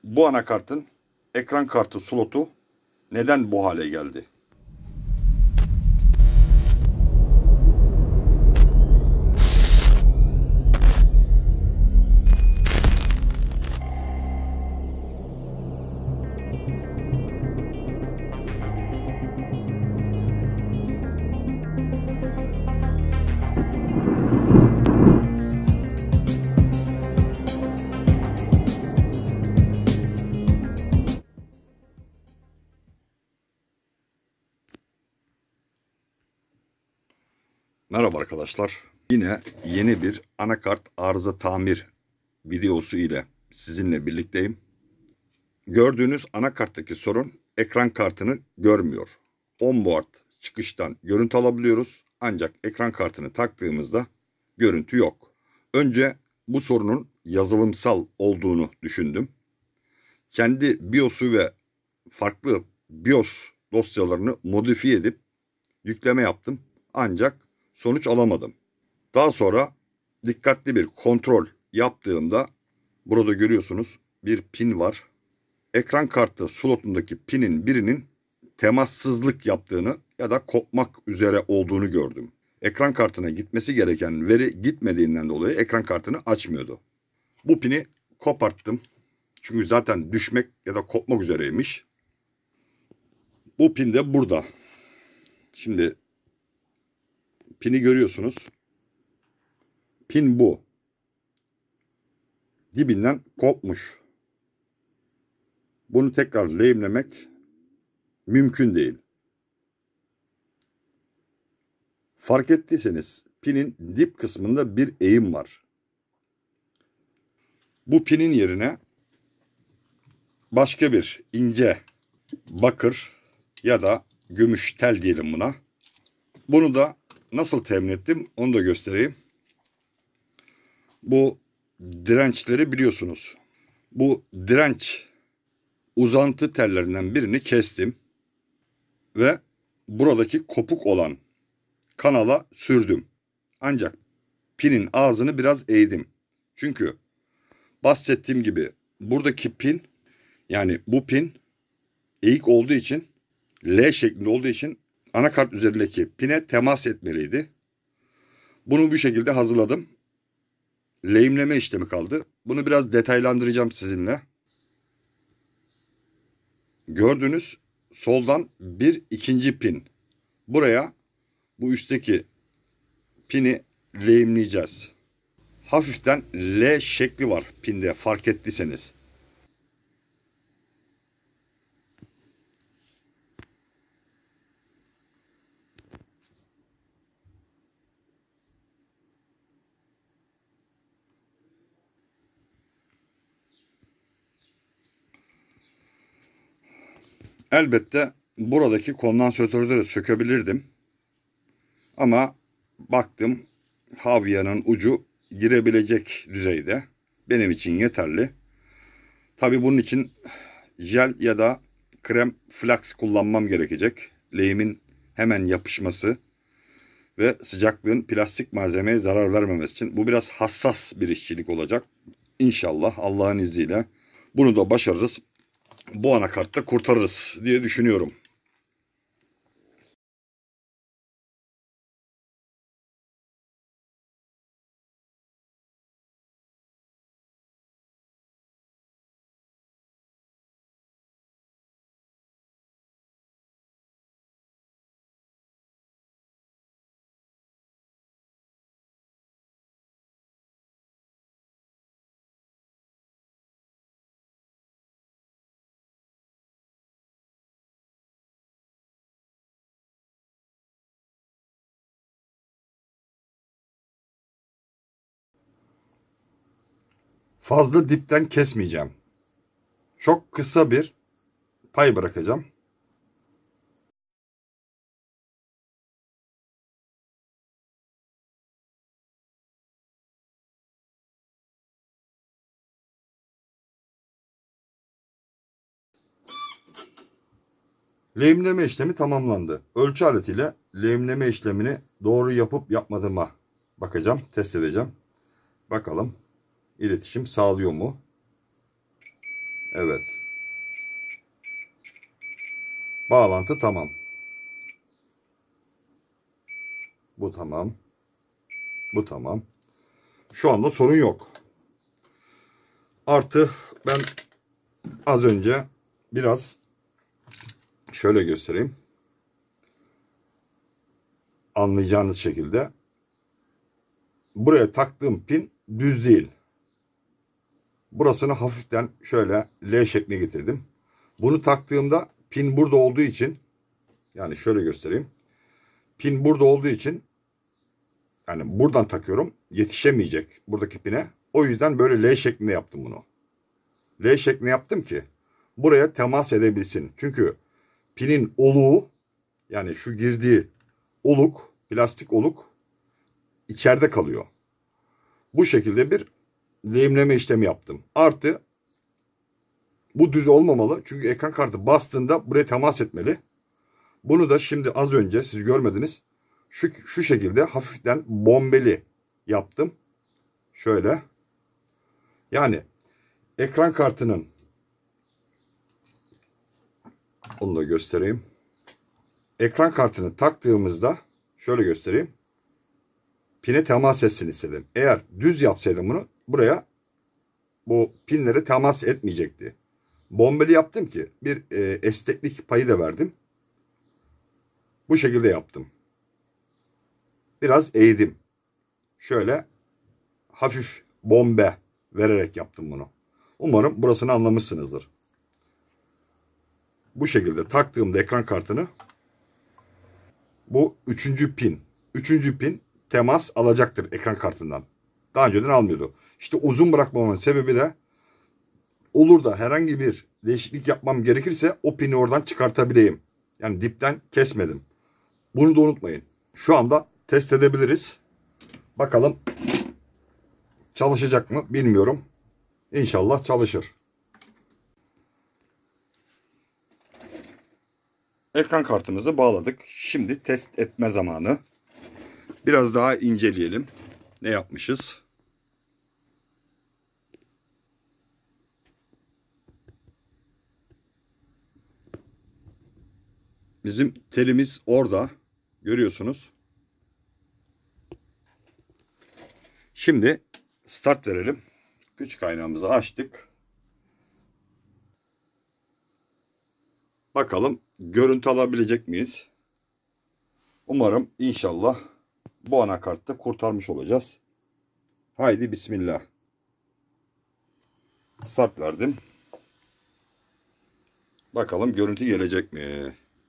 Bu anakartın ekran kartı slotu neden bu hale geldi? Merhaba arkadaşlar. Yine yeni bir anakart arıza tamir videosu ile sizinle birlikteyim. Gördüğünüz anakarttaki sorun ekran kartını görmüyor. Onboard çıkıştan görüntü alabiliyoruz ancak ekran kartını taktığımızda görüntü yok. Önce bu sorunun yazılımsal olduğunu düşündüm. Kendi BIOS'u ve farklı BIOS dosyalarını modifiye edip yükleme yaptım ancak sonuç alamadım. Daha sonra dikkatli bir kontrol yaptığımda burada görüyorsunuz bir pin var. Ekran kartı slotundaki pinin birinin temassızlık yaptığını ya da kopmak üzere olduğunu gördüm. Ekran kartına gitmesi gereken veri gitmediğinden dolayı ekran kartını açmıyordu. Bu pini koparttım. Çünkü zaten düşmek ya da kopmak üzereymiş. Bu pin de burada. Şimdi pini görüyorsunuz. Pin bu. Dibinden kopmuş. Bunu tekrar lehimlemek mümkün değil. Fark ettiyseniz pinin dip kısmında bir eğim var. Bu pinin yerine başka bir ince bakır ya da gümüş tel diyelim buna. Bunu da nasıl temin ettim onu da göstereyim. Bu dirençleri biliyorsunuz. Bu direnç uzantı tellerinden birini kestim ve buradaki kopuk olan kanala sürdüm. Ancak pinin ağzını biraz eğdim. Çünkü bahsettiğim gibi buradaki pin, yani bu pin eğik olduğu için, L şeklinde olduğu için anakart üzerindeki pine temas etmeliydi. Bunu bu şekilde hazırladım. Lehimleme işlemi kaldı. Bunu biraz detaylandıracağım sizinle. Gördüğünüz soldan bir ikinci pin. Buraya bu üstteki pini lehimleyeceğiz. Hafiften L şekli var pinde, fark ettiyseniz. Elbette buradaki kondansatörü de sökebilirdim. Ama baktım havyanın ucu girebilecek düzeyde. Benim için yeterli. Tabii bunun için jel ya da krem flaks kullanmam gerekecek. Lehimin hemen yapışması ve sıcaklığın plastik malzemeye zarar vermemesi için. Bu biraz hassas bir işçilik olacak. İnşallah Allah'ın izniyle bunu da başarırız. Bu anakartta kurtarırız diye düşünüyorum. Fazla dipten kesmeyeceğim. Çok kısa bir pay bırakacağım. Lehimleme işlemi tamamlandı. Ölçü aletiyle lehimleme işlemini doğru yapıp yapmadığıma bakacağım, test edeceğim. Bakalım iletişim sağlıyor mu? Evet. Bağlantı tamam. Bu tamam. Bu tamam. Şu anda sorun yok. Artı ben az önce biraz şöyle göstereyim. Anlayacağınız şekilde. Buraya taktığım pin düz değil. Burasını hafiften şöyle L şekline getirdim. Bunu taktığımda pin burada olduğu için, yani şöyle göstereyim. Pin burada olduğu için, yani buradan takıyorum, yetişemeyecek buradaki pine. O yüzden böyle L şeklinde yaptım bunu. L şeklinde yaptım ki buraya temas edebilsin. Çünkü pinin oluğu, yani şu girdiği oluk, plastik oluk içeride kalıyor. Bu şekilde bir lehimleme işlemi yaptım. Artı bu düz olmamalı. Çünkü ekran kartı bastığında buraya temas etmeli. Bunu da şimdi az önce siz görmediniz. Şu şekilde hafiften bombeli yaptım. Şöyle. Yani ekran kartının, onu da göstereyim. Ekran kartını taktığımızda şöyle göstereyim. Pine temas etsin istedim. Eğer düz yapsaydım bunu, buraya bu pinlere temas etmeyecekti. Bombeli yaptım ki bir esneklik payı da verdim. Bu şekilde yaptım. Biraz eğdim. Şöyle hafif bombe vererek yaptım bunu. Umarım burasını anlamışsınızdır. Bu şekilde taktığımda ekran kartını, bu üçüncü pin. Üçüncü pin temas alacaktır ekran kartından. Daha önceden almıyordu. İşte uzun bırakmamın sebebi de, olur da herhangi bir değişiklik yapmam gerekirse o pini oradan çıkartabileyim. Yani dipten kesmedim. Bunu da unutmayın. Şu anda test edebiliriz. Bakalım çalışacak mı bilmiyorum. İnşallah çalışır. Ekran kartımızı bağladık. Şimdi test etme zamanı. Biraz daha inceleyelim. Ne yapmışız? Bizim telimiz orada. Görüyorsunuz. Şimdi start verelim. Güç kaynağımızı açtık. Bakalım görüntü alabilecek miyiz? Umarım inşallah bu anakartta kurtarmış olacağız. Haydi bismillah. Start verdim. Bakalım görüntü gelecek mi?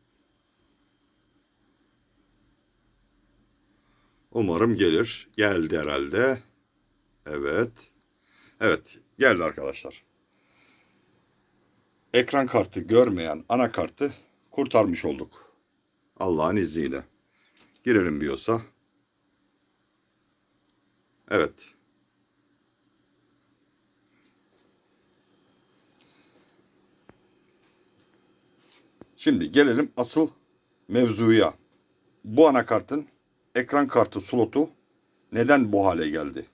Umarım gelir. Geldi herhalde. Evet. Evet. Geldi arkadaşlar. Ekran kartı görmeyen anakartı kurtarmış olduk. Allah'ın izniyle. Girelim BIOS'a. Evet. Şimdi gelelim asıl mevzuya. Bu anakartın ekran kartı slotu neden bu hale geldi?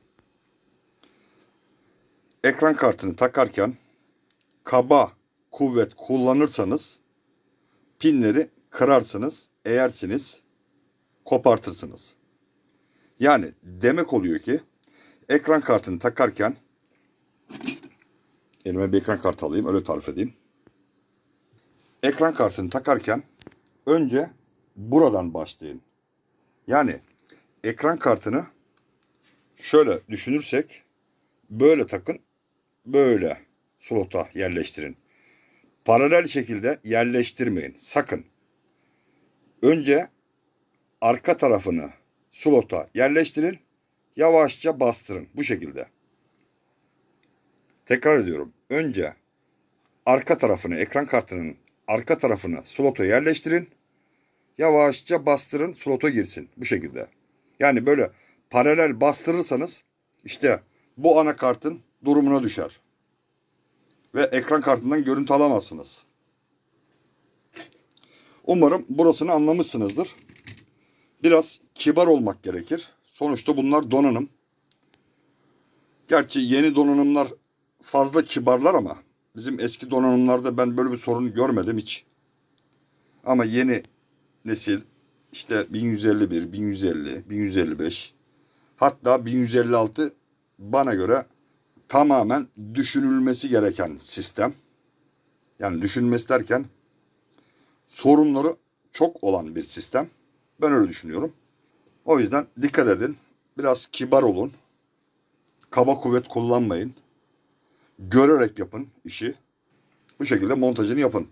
Ekran kartını takarken kaba kuvvet kullanırsanız pinleri kırarsınız, eğersiniz, kopartırsınız. Yani demek oluyor ki ekran kartını takarken, elime bir ekran kartı alayım öyle tarif edeyim. Ekran kartını takarken önce buradan başlayın. Yani ekran kartını şöyle düşünürsek böyle takın, böyle slota yerleştirin. Paralel şekilde yerleştirmeyin. Sakın. Önce arka tarafını slota yerleştirin. Yavaşça bastırın. Bu şekilde. Tekrar ediyorum. Önce arka tarafını, ekran kartının arka tarafını slota yerleştirin. Yavaşça bastırın, slota girsin. Bu şekilde. Yani böyle paralel bastırırsanız işte bu anakartın durumuna düşer. Ve ekran kartından görüntü alamazsınız. Umarım burasını anlamışsınızdır. Biraz kibar olmak gerekir. Sonuçta bunlar donanım. Gerçi yeni donanımlar fazla kibarlar ama Bizim eski donanımlarda ben böyle bir sorun görmedim hiç. Ama yeni nesil işte 1151, 1150, 1155 hatta 1156 bana göre tamamen düşünülmesi gereken sistem. Yani düşünmesi derken sorunları çok olan bir sistem. Ben öyle düşünüyorum. O yüzden dikkat edin. Biraz kibar olun. Kaba kuvvet kullanmayın. Görerek yapın işi. Bu şekilde montajını yapın.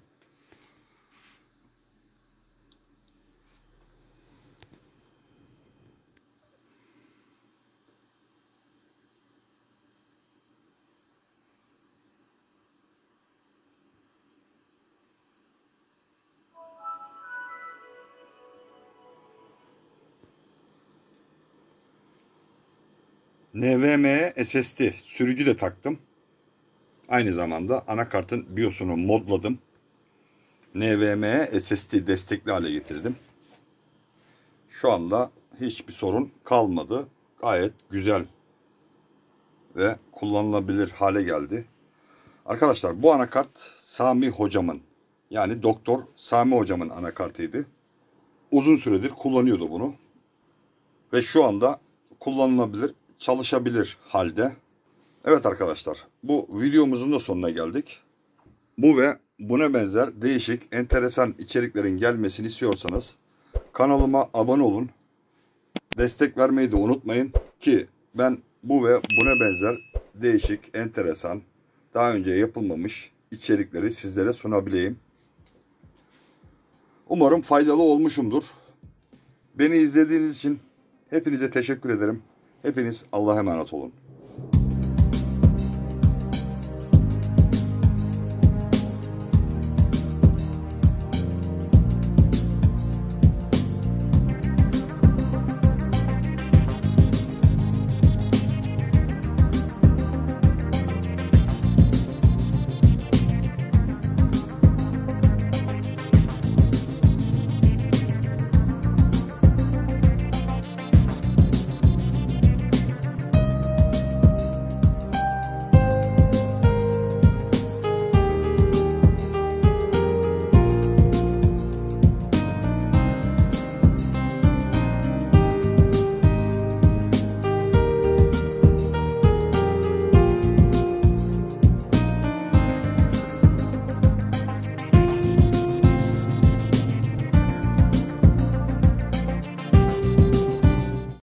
NVMe SSD sürücü de taktım. Aynı zamanda anakartın BIOS'unu modladım. NVMe SSD destekli hale getirdim. Şu anda hiçbir sorun kalmadı. Gayet güzel ve kullanılabilir hale geldi. Arkadaşlar bu anakart Sami hocamın, yani Doktor Sami hocamın anakartıydı. Uzun süredir kullanıyordu bunu. Ve şu anda kullanılabilir, çalışabilir halde. Evet arkadaşlar, bu videomuzun da sonuna geldik. Bu ve buna benzer değişik, enteresan içeriklerin gelmesini istiyorsanız kanalıma abone olun. Destek vermeyi de unutmayın ki ben bu ve buna benzer değişik, enteresan, daha önce yapılmamış içerikleri sizlere sunabileyim. Umarım faydalı olmuşumdur. Beni izlediğiniz için hepinize teşekkür ederim. Hepiniz Allah'a emanet olun.